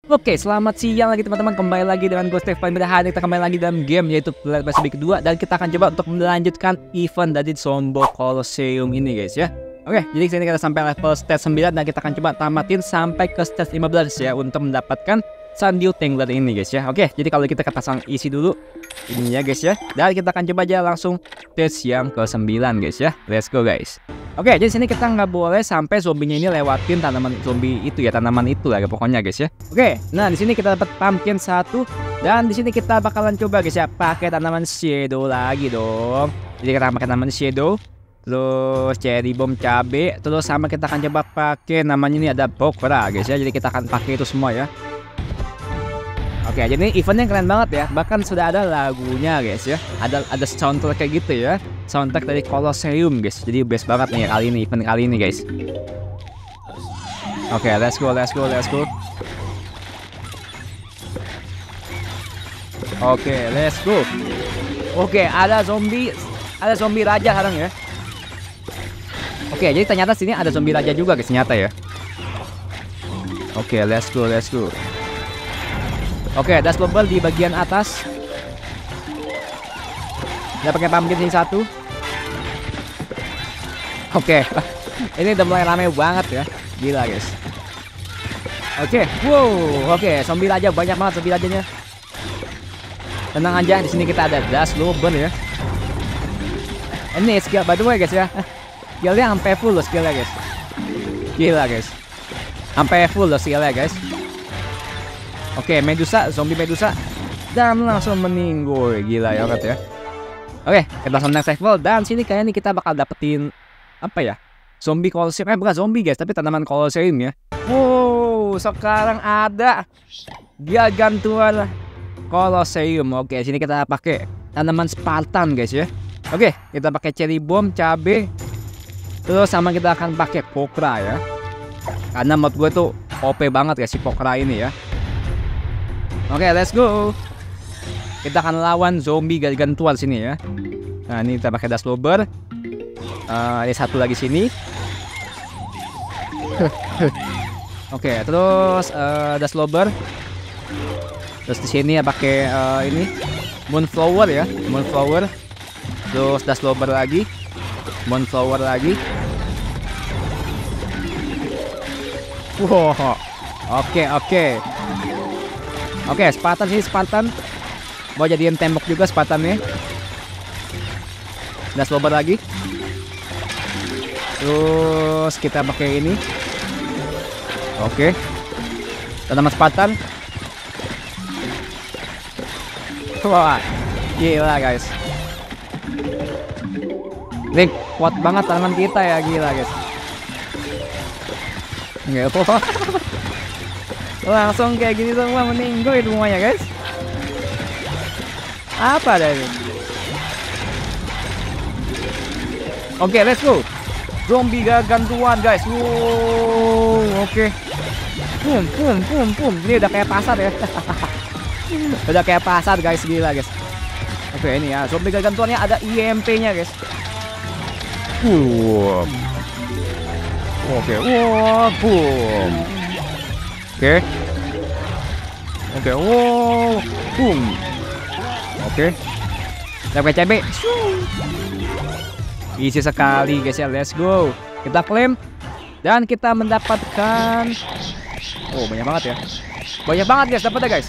Oke, selamat siang lagi teman-teman. Kembali lagi dengan gue Stefan. Hari kita kembali lagi dalam game yaitu Planet Battlefield kedua, dan kita akan coba untuk melanjutkan event dari Zombo Colosseum ini guys ya. Oke, jadi sini kita sampai level stage 9 dan kita akan coba tamatin sampai ke stage 15 ya untuk mendapatkan Sandio Tangler ini guys ya. Oke, jadi kalau kita pasang isi dulu ini ya guys ya. Dan kita akan coba aja langsung stage yang ke-9 guys ya. Let's go guys. Oke, jadi sini kita nggak boleh sampai zombinya ini lewatin tanaman zombie itu ya, tanaman itu lah pokoknya guys ya. Oke, nah di sini kita dapat pumpkin 1 dan di sini kita bakalan coba guys ya pakai tanaman shadow lagi dong. Jadi kita pakai tanaman shadow, terus cherry bomb cabe, terus sama kita akan coba pakai namanya ini ada pokra guys ya. Jadi kita akan pakai itu semua ya. Oke, jadi eventnya keren banget ya. Bahkan sudah ada lagunya guys ya. Ada soundtrack kayak gitu ya. Soundtrack dari Colosseum guys. Jadi best banget nih kali ini, event kali ini guys. Oke, let's go. Oke, let's go. Oke, ada zombie raja sekarang ya. Oke, jadi ternyata sini ada zombie raja juga guys, ternyata ya. Oke, let's go. Oke, ada bubble di bagian atas. Udah pakai pumpkin ini 1. Oke, ini udah mulai rame banget ya. Gila guys. Oke, wow. Oke, zombie raja banyak banget zombie rajanya. Tenang aja, di sini kita ada das lober ya. Ini skill by the way guys ya. Skillnya sampai full loh skillnya guys. Gila guys. Sampai full loh skillnya guys. Oke, Medusa, zombie Medusa dan langsung meninggal. Gila ya ya. Oke, kita langsung next level dan sini kayaknya kita bakal dapetin apa ya? Zombie Colosseum. Bukan zombie guys, tapi tanaman Colosseum ya. Wow, sekarang ada Gargantuan Colosseum. Oke, sini kita pakai tanaman Spartan guys ya. Oke, kita pakai cherry bomb, cabe. Terus sama kita akan pakai pokra ya. Karena menurut gue tuh OP banget guys si pokra ini ya. Oke, let's go. Kita akan lawan zombie gargantuan sini ya. Nah, ini kita pakai das lober. Ada satu lagi sini. Oke, terus das lober. Terus di sini ya pakai ini moonflower ya, moonflower. Terus das lober lagi, moonflower lagi. Wow. Oke. Oke, Spartan sini Spartan. Mau jadiin tembok juga Spartannya. Das lober lagi. Terus kita pakai ini. Oke. Tanaman Spartan. Wah, gila guys. Ini kuat banget tanaman kita ya, gila guys. Nggak apa-apa. Langsung kayak gini semua meninggal semuanya guys. Apa ada ini? Oke, let's go. Zombie gargantuan guys. Wow, oke. Pum. Ini udah kayak pasar ya. Udah kayak pasar guys, gila guys. Oke, ini ya zombie gargantuannya ada IMP-nya guys. Oke, wow, boom. Oke, wow, boom. Oke, kita pakai cabe. Easy sekali guys ya, let's go. Kita klaim dan kita mendapatkan. Oh, banyak banget ya. Banyak banget guys, dapat ya guys.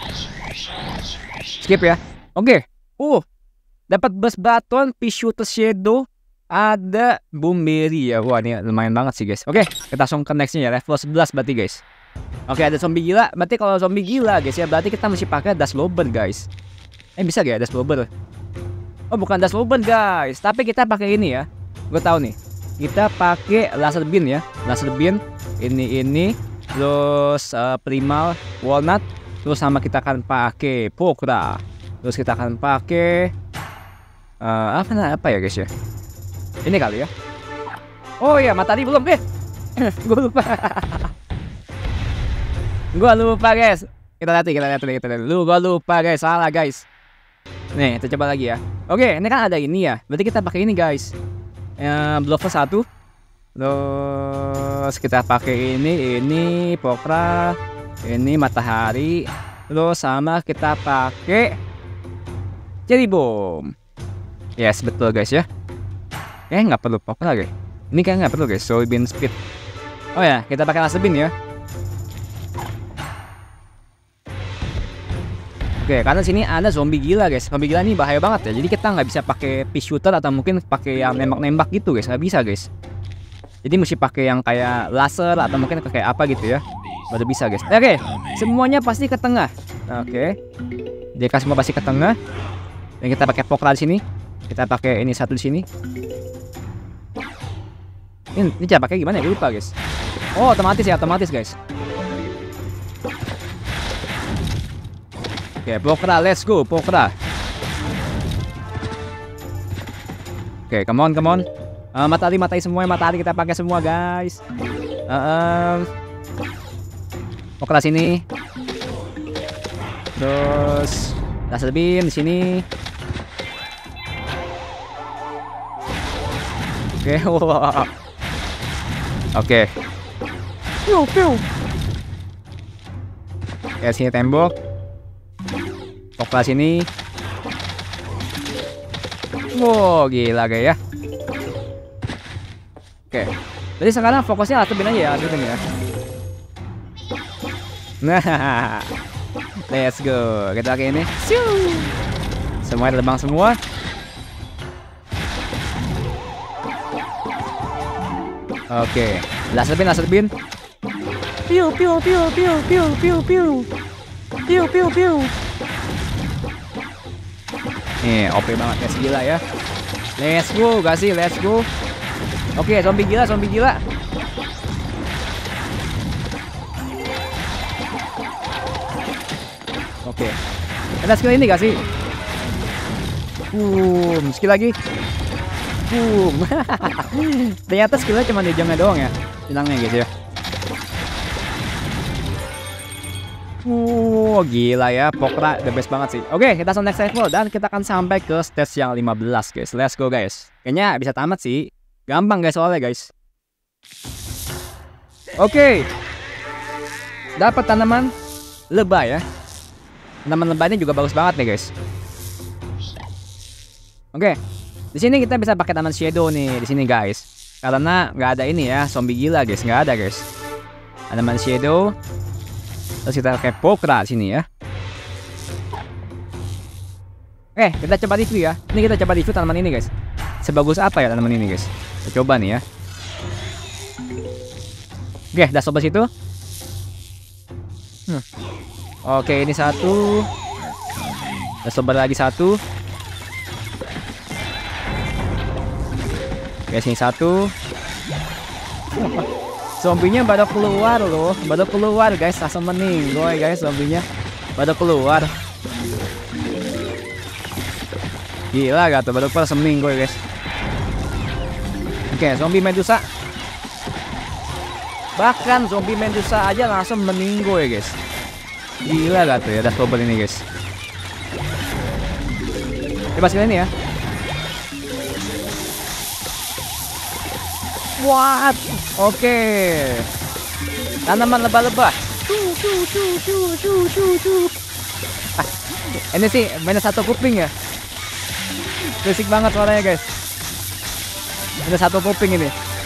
Skip ya. Oke. Dapat bus baton, Pishooter Shadow, ada Boomberry ya. Wah, ini lumayan banget sih guys. Oke, kita langsung ke nextnya ya, level 11 berarti guys. Oke, ada zombie gila. Berarti kalau zombie gila guys ya, berarti kita mesti pakai das lober guys. Bisa gak ya das lober? Oh, bukan das lober guys, tapi kita pakai ini ya. Gue tahu nih. Kita pakai laser beam ya. Laser beam ini terus primal walnut, terus sama kita akan pakai pokra. Terus kita akan pakai apa ya guys ya? Ini kali ya. Oh iya, matahari belum gue lupa. Gue lupa guys. Kita lihat. Gue lupa guys, salah guys. Nih, kita coba lagi ya. Oke, ini kan ada ini ya. Berarti kita pakai ini guys. Blover 1. Terus kita pakai ini pokra. Ini matahari. Terus sama kita pakai cherry bomb. Yes, betul guys ya. Nggak perlu pop lagi. Ini kayak nggak perlu guys. Soybean speed. Oh ya, kita pakai laser beam ya. Oke, karena sini ada zombie gila guys. Zombie gila ini bahaya banget ya. Jadi kita nggak bisa pakai pea shooter atau mungkin pakai yang nembak-nembak gitu guys. Nggak bisa guys. Jadi mesti pakai yang kayak laser atau mungkin kayak apa gitu ya. Baru bisa guys. Oke, semuanya pasti ke tengah. Oke. Jika semua pasti ke tengah. Dan kita pakai pokra di sini. Kita pakai ini satu di sini. Ini cara pakai gimana ya? Gue lupa guys. Oh, otomatis ya, otomatis guys. Oke, pokra, let's go, pokra. Oke, come on, come on. Matahari semua, matahari kita pakai semua guys. Pokra sini. Terus laser beam di sini. Oke, wow. Oke. Piu, piu. Ya, sini tembok. Pokra sini. Wow, gila guys ya. Oke. Jadi sekarang fokusnya laser beam aja ya, laser beam ya. Nah. Let's go. Kita pakai ini. Semuanya terbang semua. Oke, laser beam. Piu piu piu piu piu piu piu. Piu piu piu. Nih, OP banget guys, gila ya. Let's go, guys, let's go. Oke, zombie gila. Oke. Ada skill ini gak sih? Skill lagi. Ternyata skillnya cuma di ujungnya doang ya. Hilangnya guys ya. Gila ya, pokra the best banget sih. Oke, kita langsung next level dan kita akan sampai ke stage yang 15 guys. Let's go guys. Kayaknya bisa tamat sih. Gampang guys soalnya guys. Oke. Dapat tanaman lebah ya. Tanaman lebah ini juga bagus banget nih guys. Oke. Di sini kita bisa pakai tanaman shadow nih di sini guys. Karena nggak ada ini ya, zombie gila guys, nggak ada guys. Tanaman shadow. Terus kita pakai pokra di sini ya. Oke, kita coba review ya. Ini kita coba review tanaman ini guys. Sebagus apa ya tanaman ini guys? Kita coba nih ya. Oke, udah coba situ. Oke, ini satu. Kita coba lagi satu. Oke, sini satu. Zombinya baru keluar loh. Baru keluar guys. Langsung meninggoy guys zombinya. Baru keluar. Gila gak tuh. Baru keluar langsung meninggoy guys. Oke, zombie Medusa. Bahkan zombie Medusa aja langsung meninggoy guys. Gila gak tuh ya. Udah coba ini guys. Coba sekali ini ya. What? Oke. Tanaman lebah-lebah. Ini sih minus satu kuping ya. Berisik banget suaranya guys. Minus satu kuping ini.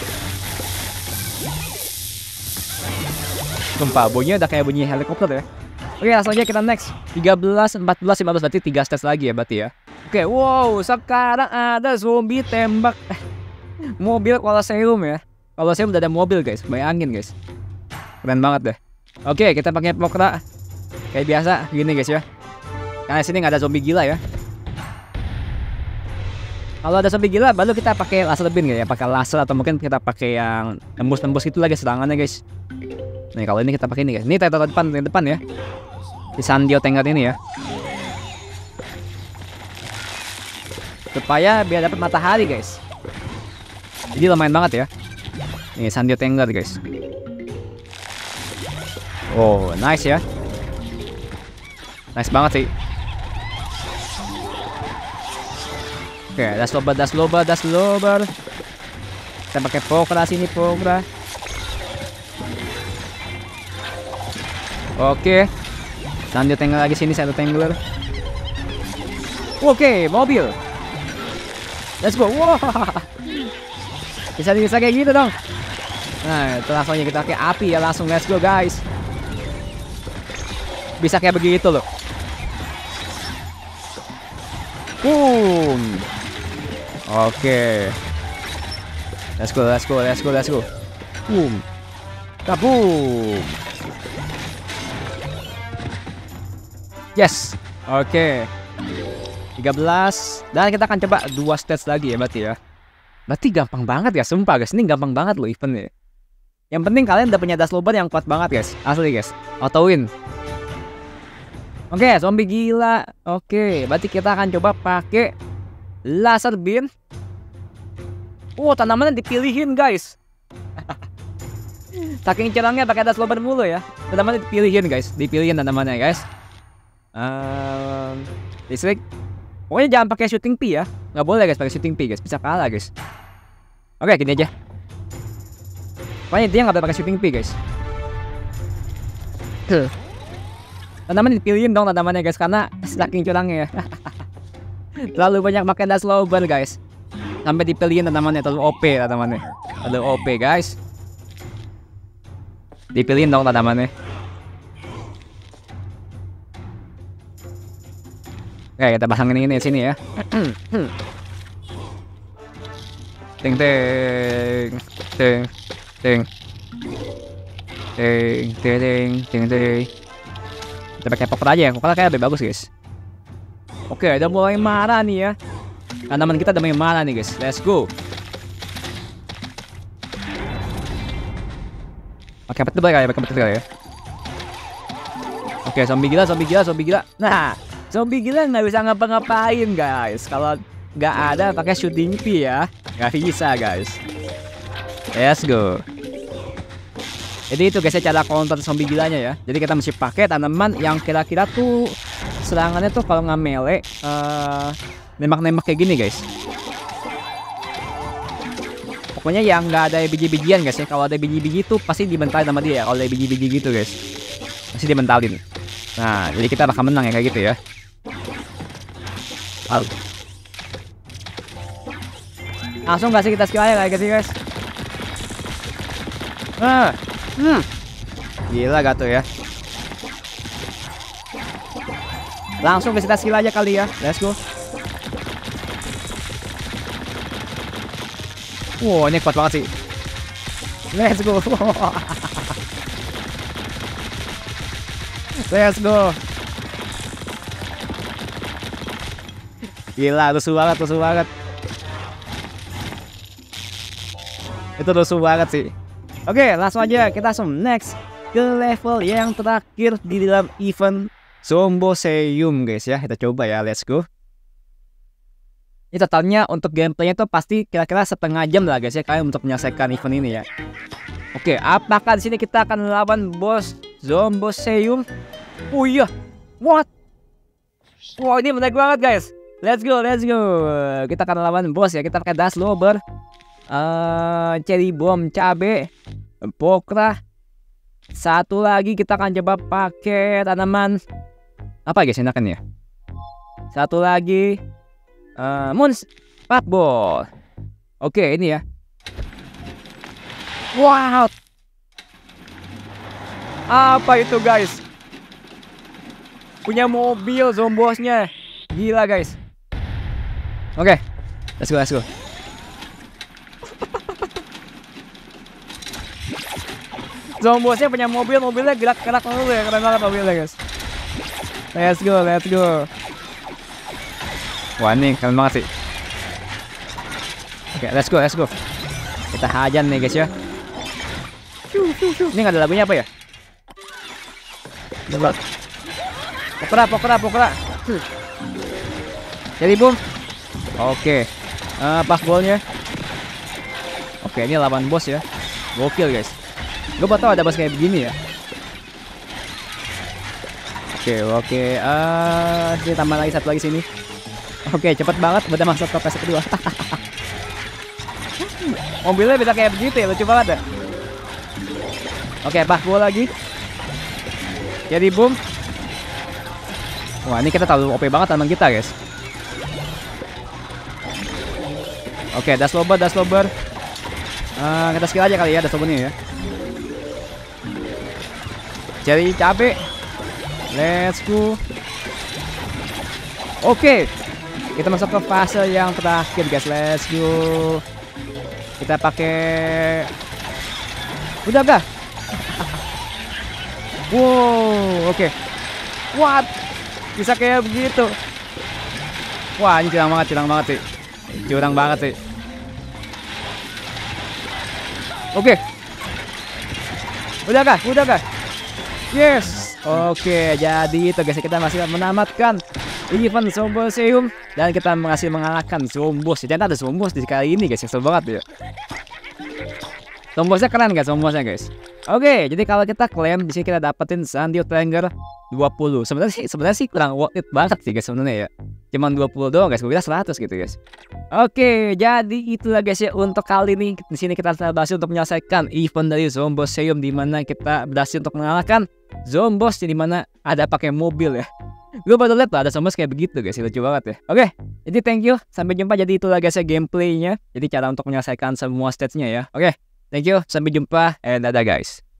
Sumpah, bunyinya udah kayak bunyi helikopter ya. Oke, langsung aja kita next. 13, 14, 15 berarti 3 stage lagi ya berarti ya. Oke, wow, sekarang ada zombie tembak mobil Colosseum ya. Colosseum udah ada mobil guys, bayangin guys. Keren banget deh. Oke, kita pakai pokra. Kayak biasa gini guys ya. Karena sini nggak ada zombie gila ya. Kalau ada zombie gila baru kita pakai laser beam ya, pakai laser atau mungkin kita pakai yang tembus-tembus itu lagi serangannya guys. Nih kalau ini kita pakai ini guys. Ini taruh depan ya. Di Sandio Tengger ini ya. Supaya biar dapat matahari guys. Jadi lumayan banget ya. Nih Sandio Tengger guys. Oh nice ya. Nice banget sih. Oke, das lobar. Kita pakai pokra sini, pokra. Oke. Lanjut tangler lagi sini, satu tangler. Oke, mobil. Let's go. Wah. Bisa kayak gitu dong. Nah, itu langsung aja kita pakai api ya, langsung let's go guys. Bisa kayak begitu loh. Boom. Oke. Let's go. Boom. Kabum. Yes. Oke. 13. Dan kita akan coba 2 stage lagi ya berarti ya. Berarti gampang banget ya, sumpah guys. Ini gampang banget loh eventnya. Yang penting kalian udah punya dash lober yang kuat banget guys. Asli guys. Auto win. Oke, zombie gila. Oke, berarti kita akan coba pakai laser beam. Tanamannya dipilihin guys. Saking cerangnya pakai dash lober mulu ya. Tanamannya dipilihin guys. Dipilihin tanamannya guys. Listrik. Pokoknya jangan pakai shooting P ya. Nggak boleh guys pakai shooting P guys. Bisa kalah guys. Oke, gini aja. Pokoknya dia nggak boleh pakai shooting P guys. Tanaman dipilihin dong tanamannya guys, karena saking curangnya ya. Terlalu banyak pakai dash lober guys. Sampai dipilihin tanamannya, terlalu OP tanamannya. Terlalu OP guys. Dipilihin dong tanamannya. Oke, kita pasangin ini sini ya. Ting ting ting ting ting ting ting ting. Kita pakai popper aja ya, popper kayak lebih bagus guys. Oke, udah mulai marah nih ya. Tanaman kita udah mulai marah nih guys. Let's go. Pakai petir ya, pakai petir ya. Oke, zombie gila. Nah, zombie gila nggak bisa ngapa-ngapain guys. Kalau nggak ada pakai shooting P ya, nggak bisa guys. Let's go. Jadi itu guys ya cara counter zombie gilanya ya. Jadi kita mesti pakai tanaman yang kira-kira tuh serangannya tuh kalau nggak melee nembak-nembak kayak gini guys. Pokoknya yang nggak ada biji-bijian guys ya. Kalau ada biji-biji tuh pasti dimentalin sama dia ya. Kalau ada biji-biji gitu guys, pasti dimentalin. Nah, jadi kita bakal menang ya kayak gitu ya. Langsung kasih kita skill aja kayak gitu guys. Gila gak tuh ya. Langsung kita skill aja kali ya. Let's go. Wow, ini kuat banget sih. Let's go. Let's go. Gila, rusuh banget. Itu rusuh banget sih. Oke, langsung aja kita langsung next ke level yang terakhir di dalam event Zomboseum guys ya. Kita coba ya, let's go. Ini totalnya untuk gameplaynya tuh pasti kira-kira setengah jam lah guys ya kalian untuk menyelesaikan event ini ya. Oke, apakah di sini kita akan melawan bos Zomboseum? Oh iya, what? Wow, ini menarik banget guys. Let's go. Kita akan lawan bos ya. Kita pakai dash lober, cherry bomb, cabe, pokra. Satu lagi kita akan coba pakai tanaman apa guys enakan ya. Satu lagi moon sparkball. Oke, ini ya. Wow, apa itu guys? Punya mobil zombosnya. Gila guys. Oke, let's go. Zombosnya punya mobilnya gerak-gerak dulu ya, keren banget mobilnya guys. Let's go. Wah, ini keren banget sih. Oke, let's go. Kita hajar nih guys ya. Ini nggak ada lagunya apa ya? Pokra. Jadi boom. Oke. Pas bolnya. Oke, ini lawan bos ya. Gokil guys. Gue baru tau ada bos kayak begini ya. Oke. Sini tambah lagi satu lagi sini. Oke, cepet banget udah masuk ke fase kedua. Mobilnya bisa kayak begitu ya, lucu banget ya. Oke, pas gol lagi. Jadi boom. Wah, ini kita terlalu OP banget teman kita, guys. Oke, dash lober. Kita skill aja kali ya dash lobernya ya. Cari cabe. Let's go. Oke. Kita masuk ke fase yang terakhir, guys. Let's go. Kita pakai. Udah gak? Wow, oke. What? Bisa kayak begitu. Wah, ini curang banget sih. Curang banget sih. Oke. Udah kah? Yes. Oke, jadi itu guys, kita masih menamatkan event Zomboseum dan kita masih mengalahkan Zombos. Ternyata ada Zombos di kali ini, guys. Kesel banget ya. Zombosnya keren guys, guys. Oke, jadi kalau kita klaim di sini kita dapetin Sandio Tranger 20. Sebenarnya sih kurang worth it banget sih guys sebenarnya ya. Cuman 20 doang guys, gue kira 100 gitu guys. Oke, jadi itulah guys ya untuk kali ini. Di sini kita berhasil untuk menyelesaikan event dari Zomboseum di mana kita berhasil untuk mengalahkan Zombos di mana ada pakai mobil ya. Gue baru lihat ada Zombos kayak begitu guys, lucu banget ya. Oke, jadi thank you, sampai jumpa. Jadi itulah guys ya gameplaynya. Jadi cara untuk menyelesaikan semua stage-nya ya. Oke, thank you, sampai jumpa, and dadah guys.